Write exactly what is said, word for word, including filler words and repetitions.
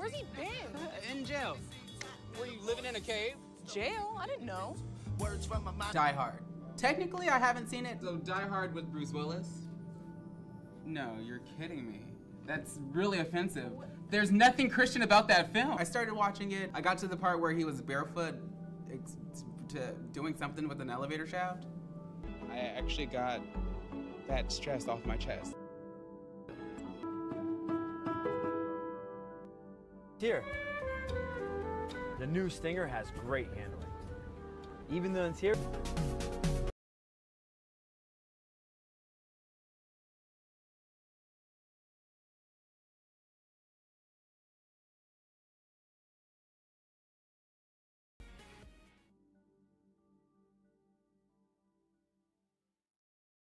Where's he been? In jail. Were you living in a cave? Jail? I didn't know. Die Hard. Technically, I haven't seen it. So Die Hard with Bruce Willis? No, you're kidding me. That's really offensive. There's nothing Christian about that film. I started watching it. I got to the part where he was barefoot ex to doing something with an elevator shaft. I actually got that stress off my chest. Here, the new Stinger has great handling. Even the interior.